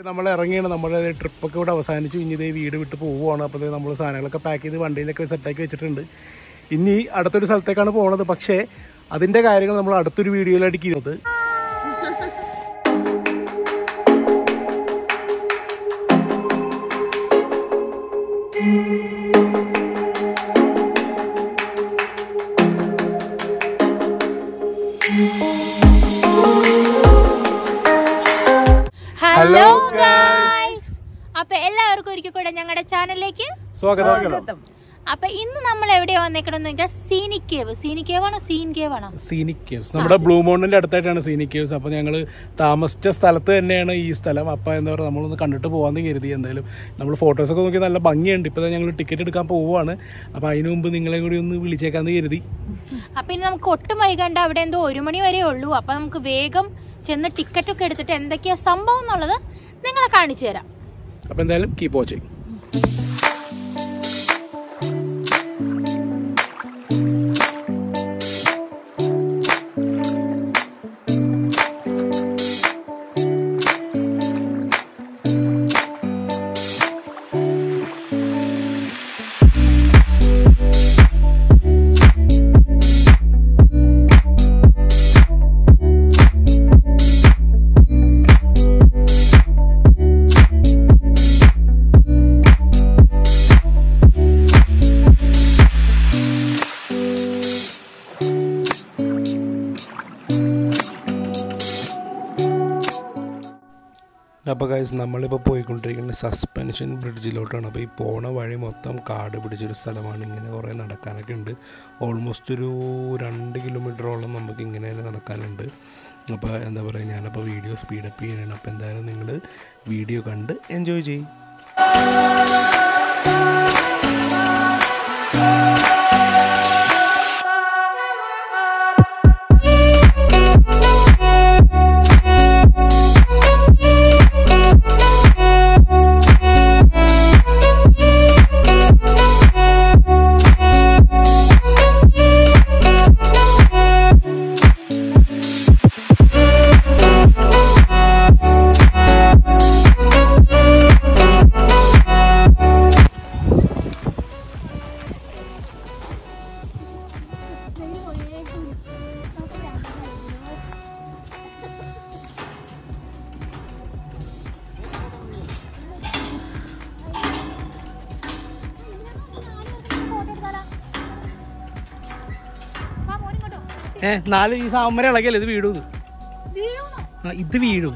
നമ്മൾ ഇറങ്ങിയാണ്. നമ്മുടെ ട്രിപ്പൊക്കെ ഇവിടെ അവസാനിച്ചു. ഇനി ഇതേ വീട് വിട്ട് പോവുകയാണ്. അപ്പോൾ നമ്മൾ സാധനങ്ങളൊക്കെ പാക്ക് ചെയ്ത് വണ്ടിയിലൊക്കെ സെറ്റാക്കി വെച്ചിട്ടുണ്ട്. ഇനി അടുത്തൊരു സ്ഥലത്തേക്കാണ് പോകുന്നത്. പക്ഷേ അതിൻ്റെ കാര്യങ്ങൾ നമ്മൾ അടുത്തൊരു വീഡിയോയിലായിരിക്കും ചെയ്യുന്നത്. ഹലോ ഗൈസ്, അപ്പൊ എല്ലാവർക്കും ഒരിക്കൽ കൂടെ ഞങ്ങളുടെ ചാനലിലേക്ക് സ്വാഗതം. അപ്പൊ ഇന്ന് നമ്മൾ എവിടെയാ വന്നേക്കണെന്ന് വെച്ചാൽ സീനിക് കേവ്സ്. നമ്മുടെ ബ്ലൂ മൗണ്ടിന്റെ അടുത്തായിട്ടാണ് സീനിക് കേവ്സ്. അപ്പോൾ ഞങ്ങൾ താമസിച്ച സ്ഥലത്ത് തന്നെയാണ് ഈ സ്ഥലം. അപ്പോൾ എന്താ പറയുക, നമ്മളൊന്ന് കണ്ടിട്ട് പോകാമെന്ന് കരുതി. എന്തായാലും നമ്മൾ ഫോട്ടോസൊക്കെ നോക്കി നല്ല ഭംഗിയുണ്ട്. ഇപ്പോൾ ഞങ്ങൾ ടിക്കറ്റ് എടുക്കാൻ പോവുകയാണ്. അപ്പോൾ അതിന് മുമ്പ് നിങ്ങളെ കൂടി ഒന്ന് വിളിച്ചേക്കാന്ന് കരുതി. അപ്പൊ ഇനി നമുക്ക് ഒട്ടും വൈകണ്ട. അവിടെ എന്തോ 1 മണി വരെ ഉള്ളൂ. അപ്പൊ നമുക്ക് വേഗം ചെന്ന് ടിക്കറ്റൊക്കെ എടുത്തിട്ട് എന്തൊക്കെയാ സംഭവം എന്നുള്ളത് നിങ്ങളെ കാണിച്ചു തരാം. അപ്പോൾ എന്തായാലും കീപ്പ് വാച്ചിങ്. അപ്പോൾ ഗൈസ്, നമ്മളിപ്പോൾ പോയിക്കൊണ്ടിരിക്കുന്നത് സസ്പെൻഷൻ ബ്രിഡ്ജിലോട്ടാണ്. അപ്പോൾ ഈ പോണ വഴി മൊത്തം കാട് പിടിച്ചൊരു സ്ഥലമാണ്. ഇങ്ങനെ കുറേ നടക്കാനൊക്കെ ഉണ്ട്. ഓൾമോസ്റ്റ് ഒരു 2 കിലോമീറ്ററോളം നമുക്ക് ഇങ്ങനെ തന്നെ നടക്കാനുണ്ട്. അപ്പോൾ എന്താ പറയുക, ഞാനപ്പോൾ വീഡിയോ സ്പീഡപ്പ് ചെയ്യാനാണ്. അപ്പോൾ എന്തായാലും നിങ്ങൾ വീഡിയോ കണ്ട് എൻജോയ് ചെയ്യും. നാല് ഈ സാമര ഇളകിയല്ലേ ഇത് വീഴും. ഇത് വീഴും.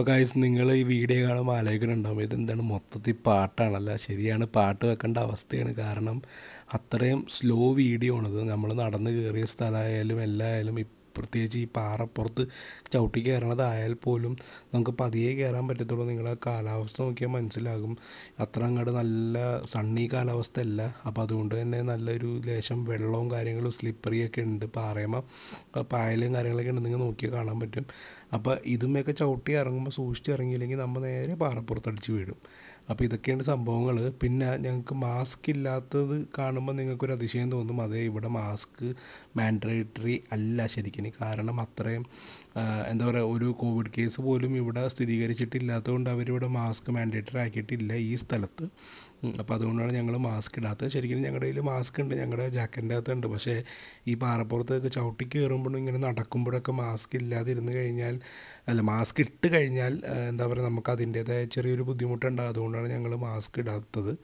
അപ്പോൾ ഗൈസ് നിങ്ങൾ ഈ വീഡിയോ കാണുമ്പോൾ ആലോചിക്കുന്നുണ്ടാവും ഇതെന്താണ് മൊത്തത്തിൽ പാട്ടാണല്ല. ശരിയാണ്, പാട്ട് വെക്കേണ്ട അവസ്ഥയാണ്. കാരണം അത്രയും സ്ലോ വീഡിയോ ആണിത്. നമ്മൾ നടന്ന് കയറിയ സ്ഥലമായാലും എല്ലായാലും പ്രത്യേകിച്ച് ഈ പാറപ്പുറത്ത് ചവിട്ടി കയറണതായാൽ പോലും നമുക്ക് പതിയെ കയറാൻ പറ്റത്തുള്ളൂ. നിങ്ങൾ ആ കാലാവസ്ഥ നോക്കിയാൽ മനസ്സിലാകും. അത്ര അങ്ങോട്ട് നല്ല സണ്ണി കാലാവസ്ഥ അല്ല. അപ്പോൾ അതുകൊണ്ട് തന്നെ നല്ലൊരു ലേശം വെള്ളവും കാര്യങ്ങളും സ്ലിപ്പറിയൊക്കെ ഉണ്ട്. പായലും കാര്യങ്ങളൊക്കെ ഉണ്ട്, നിങ്ങൾ നോക്കിയാൽ കാണാൻ പറ്റും. അപ്പോൾ ഇതുമൊക്കെ ചവിട്ടി ഇറങ്ങുമ്പോൾ സൂക്ഷിച്ച് ഇറങ്ങിയില്ലെങ്കിൽ നമ്മൾ നേരെ പാറപ്പുറത്തടിച്ച് വീഴും. അപ്പോൾ ഇതൊക്കെയാണ് സംഭവങ്ങൾ. പിന്നെ ഞങ്ങൾക്ക് മാസ്ക് ഇല്ലാത്തത് കാണുമ്പോൾ നിങ്ങൾക്കൊരു അതിശയം തോന്നും. അതേ, ഇവിടെ മാസ്ക് മാൻഡേറ്ററി അല്ല ശരിക്കും. കാരണം അത്രയും എന്താ പറയുക, ഒരു കോവിഡ് കേസ് പോലും ഇവിടെ സ്ഥിരീകരിച്ചിട്ടില്ലാത്തതുകൊണ്ട് അവരിവിടെ മാസ്ക് മാൻഡേറ്ററി ആക്കിയിട്ടില്ല ഈ സ്ഥലത്ത്. അപ്പോൾ അതുകൊണ്ടാണ് ഞങ്ങൾ മാസ്ക് ഇടാത്തത്. ശരിക്കും ഞങ്ങളുടെ കയ്യിൽ മാസ്ക് ഉണ്ട്, ഞങ്ങളുടെ ജാക്കറ്റിൻ്റെ അകത്തുണ്ട്. പക്ഷേ ഈ പാറപ്പുറത്തൊക്കെ ചവിട്ടി കയറുമ്പോഴും ഇങ്ങനെ നടക്കുമ്പോഴൊക്കെ മാസ്ക് ഇല്ലാതിരുന്ന് കഴിഞ്ഞാൽ, മാസ്ക് ഇട്ട് കഴിഞ്ഞാൽ എന്താ പറയുക, നമുക്ക് അതിൻ്റേതായ ചെറിയൊരു ബുദ്ധിമുട്ടുണ്ടാകും. അതുകൊണ്ടാണ് ഞങ്ങൾ മാസ്ക് ഇടാത്തത്.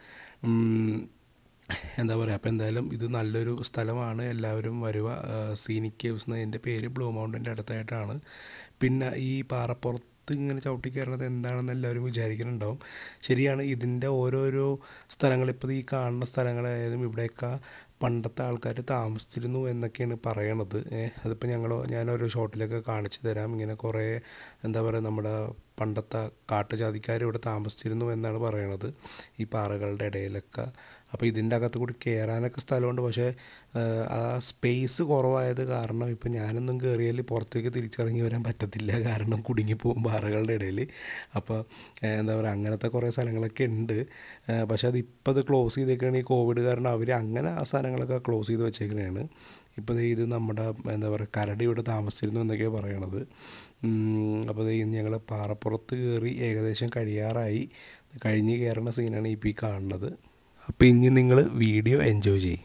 എന്താ പറയുക, അപ്പോൾ എന്തായാലും ഇത് നല്ലൊരു സ്ഥലമാണ്, എല്ലാവരും വരുക. സീനിക് കേവ്സ് എന്നതിൻ്റെ പേര് ബ്ലൂ മൗണ്ടൻ്റെ അടുത്തായിട്ടാണ്. പിന്നെ ഈ പാറപ്പുറത്ത് ഇങ്ങനെ ചവിട്ടി കയറുന്നത് എന്താണെന്ന് എല്ലാവരും വിചാരിക്കുന്നുണ്ടാവും. ശരിയാണ്, ഇതിൻ്റെ ഓരോരോ സ്ഥലങ്ങൾ, ഇപ്പോൾ ഈ കാണുന്ന സ്ഥലങ്ങളായാലും ഇവിടെയൊക്കെ പണ്ടത്തെ ആൾക്കാർ താമസിച്ചിരുന്നു എന്നൊക്കെയാണ് പറയണത്. അതിപ്പോൾ ഞാനൊരു ഷോട്ടിലൊക്കെ കാണിച്ചു തരാം. ഇങ്ങനെ കുറേ എന്താ പറയുക, നമ്മുടെ പണ്ടത്തെ കാട്ടുജാതിക്കാർ ഇവിടെ താമസിച്ചിരുന്നു എന്നാണ് പറയണത് ഈ പാറകളുടെ ഇടയിലൊക്കെ. അപ്പോൾ ഇതിൻ്റെ അകത്ത് കൂടി കയറാനൊക്കെ സ്ഥലമുണ്ട്. പക്ഷേ ആ സ്പേസ് കുറവായത് കാരണം ഇപ്പോൾ ഞാനൊന്നും കയറിയാൽ പുറത്തേക്ക് തിരിച്ചിറങ്ങി വരാൻ പറ്റത്തില്ല. കാരണം കുടുങ്ങിപ്പോകും പാറകളുടെ ഇടയിൽ. അപ്പോൾ എന്താ പറയുക, അങ്ങനത്തെ കുറേ സ്ഥലങ്ങളൊക്കെ ഉണ്ട്. പക്ഷേ അത് ക്ലോസ് ചെയ്തേക്കാണ് ഈ കോവിഡ് കാരണം. അവർ അങ്ങനെ ആ സ്ഥലങ്ങളൊക്കെ ക്ലോസ് ചെയ്ത് വെച്ചേക്കുന്നതാണ്. ഇപ്പോൾ ഇത് നമ്മുടെ എന്താ പറയുക, കരടി ഇവിടെ താമസിച്ചിരുന്നു എന്നൊക്കെയാണ് പറയണത്. അപ്പോൾ ഞങ്ങൾ പാറപ്പുറത്ത് കയറി ഏകദേശം കഴിഞ്ഞ് കയറുന്ന സീനാണ് ഇപ്പോൾ ഈ കാണുന്നത്. അപ്പോൾ ഇനി നിങ്ങൾ വീഡിയോ എൻജോയ് ചെയ്യും.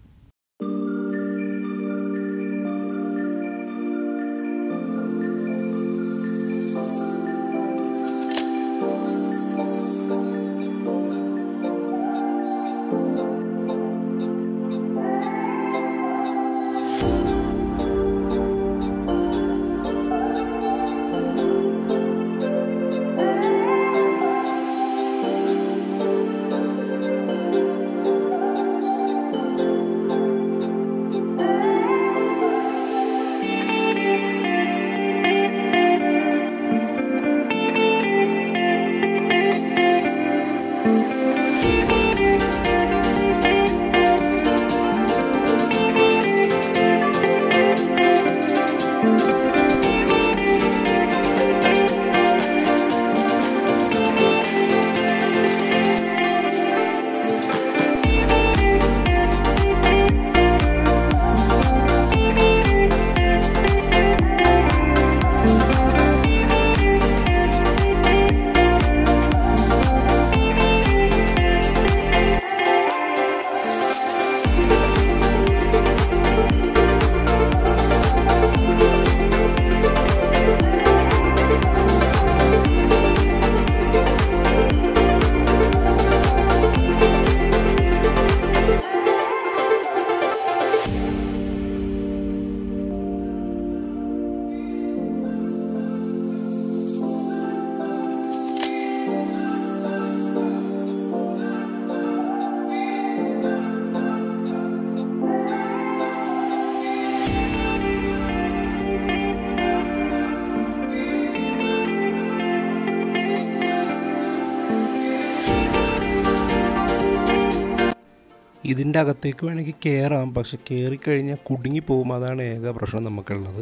ഇതിൻ്റെ അകത്തേക്ക് വേണമെങ്കിൽ കയറാം, പക്ഷെ കയറിക്കഴിഞ്ഞാൽ കുടുങ്ങിപ്പോകും. അതാണ് ഏക പ്രശ്നം നമുക്കുള്ളത്.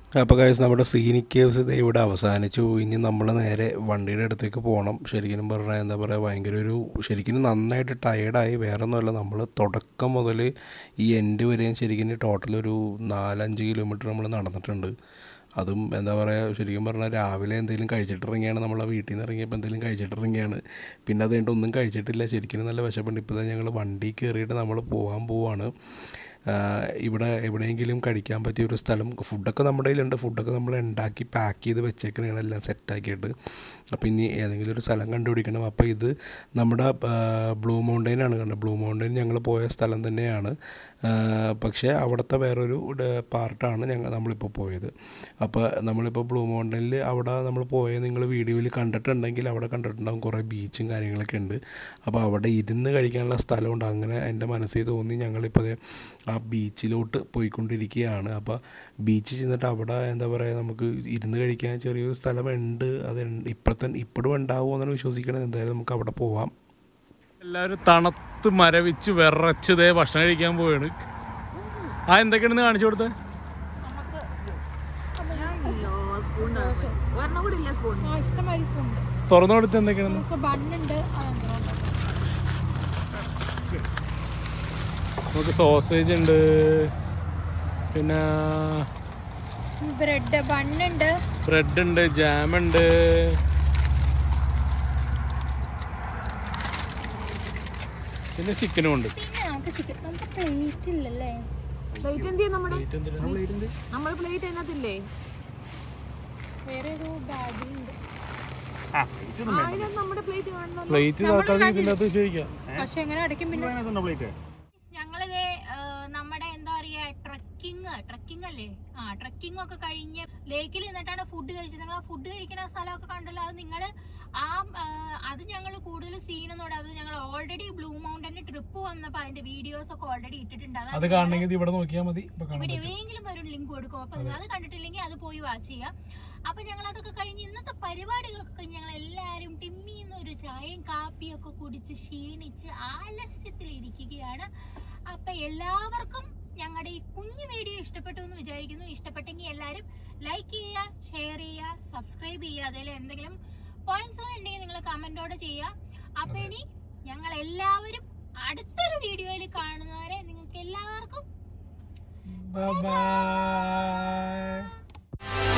അപ്പോൾ ഗൈസ് നമ്മുടെ സീനിക് കേവ്സ് ഇത് ഇവിടെ അവസാനിച്ചു. ഇനി നമ്മൾ നേരെ വണ്ടിയുടെ അടുത്തേക്ക് പോകണം. ശരിക്കും പറഞ്ഞാൽ എന്താ പറയുക, ഭയങ്കര ശരിക്കും നന്നായിട്ട് ടയേർഡായി. വേറെ ഒന്നുമല്ല, നമ്മൾ തുടക്കം മുതൽ ഈ എൻഡ് വരെയും ശരിക്കും ടോട്ടൽ ഒരു 4-5 കിലോമീറ്റർ നമ്മൾ നടന്നിട്ടുണ്ട്. അതും എന്താ പറയുക, ശരിക്കും പറഞ്ഞാൽ രാവിലെ എന്തെങ്കിലും കഴിച്ചിട്ടിറങ്ങിയാണ്, നമ്മൾ ആ വീട്ടിൽ നിന്ന് ഇറങ്ങിയപ്പോൾ എന്തെങ്കിലും കഴിച്ചിട്ടിറങ്ങിയാണ്. പിന്നെ അത് കഴിഞ്ഞിട്ട് ഒന്നും കഴിച്ചിട്ടില്ല. ശരിക്കും നല്ല വിശപ്പുണ്ട്. ഇപ്പോൾ ഞങ്ങൾ വണ്ടി കയറിയിട്ട് നമ്മൾ പോവാണ്. ഇവിടെ എവിടെയെങ്കിലും കഴിക്കാൻ പറ്റിയ ഒരു സ്ഥലം, ഫുഡൊക്കെ നമ്മുടെ കയ്യിലുണ്ട്. ഫുഡൊക്കെ നമ്മൾ ഉണ്ടാക്കി പാക്ക് ചെയ്ത് വെച്ചേക്കണതാണ്, എല്ലാം സെറ്റാക്കിയിട്ട്. അപ്പോൾ ഇനി ഏതെങ്കിലും ഒരു സ്ഥലം കണ്ടുപിടിക്കണം. അപ്പോൾ ഇത് നമ്മുടെ ബ്ലൂ മൗണ്ടൈനാണ് കണ്ടത്. ബ്ലൂ മൗണ്ടൈൻ ഞങ്ങൾ പോയ സ്ഥലം തന്നെയാണ്. പക്ഷേ അവിടുത്തെ വേറൊരു പാർട്ടാണ് നമ്മളിപ്പോൾ പോയത്. അപ്പോൾ നമ്മളിപ്പോൾ ബ്ലൂ മൗണ്ടൈനിൽ അവിടെ നമ്മൾ പോയത് നിങ്ങൾ വീഡിയോയിൽ കണ്ടിട്ടുണ്ടെങ്കിൽ അവിടെ കണ്ടിട്ടുണ്ടാകും, കുറേ ബീച്ചും കാര്യങ്ങളൊക്കെ ഉണ്ട്. അപ്പോൾ അവിടെ ഇരുന്ന് കഴിക്കാനുള്ള സ്ഥലമുണ്ട്. അങ്ങനെ എൻ്റെ മനസ്സിൽ തോന്നി ഞങ്ങളിപ്പോൾ ആ ബീച്ചിലോട്ട് പോയിക്കൊണ്ടിരിക്കുകയാണ്. അപ്പോൾ ബീച്ചിൽ ചെന്നിട്ട് അവിടെ എന്താ പറയുക, നമുക്ക് ഇരുന്ന് കഴിക്കാൻ ചെറിയൊരു സ്ഥലമുണ്ട്. അത് ഇപ്പോഴും ഉണ്ടാവുമോ എന്നാണ് വിശ്വസിക്കണത്. എന്തായാലും നമുക്ക് അവിടെ പോവാം. എല്ലാവരും തണുത്ത് മരവിച്ച് വിറച്ചതേ ഭക്ഷണം കഴിക്കാൻ പോവാണ്. എന്തൊക്കെയാണെന്ന് കാണിച്ചു കൊടുത്തേ. തുറന്നു കൊടുത്ത് എന്തൊക്കെയാണ്. നമുക്ക് സോസേജ് ഉണ്ട്, പിന്നെ ബ്രെഡ് ഉണ്ട്, ജാം ഉണ്ട്, പിന്നെ ചിക്കനും ഉണ്ട്. പ്ലേറ്റ് ചോദിക്കാം. ഞങ്ങളിത് നമ്മുടെ എന്താ പറയാ ട്രക്കിംഗ് അല്ലേ, ട്രക്കിംഗ് ഒക്കെ കഴിഞ്ഞ് ലേക്കിൽ നിന്നിട്ടാണ് ഫുഡ് കഴിച്ചത്. നിങ്ങൾ ആ ഫുഡ് കഴിക്കുന്ന സ്ഥലമൊക്കെ കണ്ടല്ലോ. അത് നിങ്ങള് അത് ഞങ്ങൾ കൂടുതൽ സീനൊന്നും ഇടാം. അത് ഞങ്ങൾ ഓൾറെഡി ബ്ലൂ മൗണ്ടന് ട്രിപ്പ് വന്നപ്പോ അതിന്റെ വീഡിയോസ് ഒക്കെ ഓൾറെഡി ഇട്ടിട്ടുണ്ട്. അത് കാണണമെങ്കിൽ ഇവിടെ നോക്കിയാൽ മതി. ഇവിടെ എവിടെയെങ്കിലും ഒരു ലിങ്ക് കൊടുക്കും. അപ്പൊ നിങ്ങൾ അത് കണ്ടിട്ടില്ലെങ്കിൽ അത് പോയി വാച്ച് ചെയ്യാം. അപ്പൊ ഞങ്ങൾ അതൊക്കെ കഴിഞ്ഞ് ഇന്നത്തെ പരിപാടികളൊക്കെ കഴിഞ്ഞ് ഞങ്ങൾ എല്ലാരും ടിമ്മിന്ന് ഒരു ചായയും കാപ്പിയും ഒക്കെ കുടിച്ച് ക്ഷീണിച്ച് ആലസ്യത്തിൽ ഇരിക്കുകയാണ്. അപ്പൊ എല്ലാവർക്കും ഞങ്ങളുടെ ഈ കുഞ്ഞു വീഡിയോ ഇഷ്ടപ്പെട്ടു എന്ന് വിചാരിക്കുന്നു. ഇഷ്ടപ്പെട്ടെങ്കിൽ എല്ലാവരും ലൈക്ക് ചെയ്യുക, ഷെയർ ചെയ്യുക, സബ്സ്ക്രൈബ് ചെയ്യുക. അതിൽ എന്തെങ്കിലും പോയിന്റ്സ് ഉണ്ടെങ്കിൽ നിങ്ങൾ കമന്റോടെ ചെയ്യുക. അപ്പൊ ഇനി ഞങ്ങൾ എല്ലാവരും അടുത്തൊരു വീഡിയോയിൽ കാണുന്നവരെ നിങ്ങൾക്ക് എല്ലാവർക്കും ബൈ ബൈ.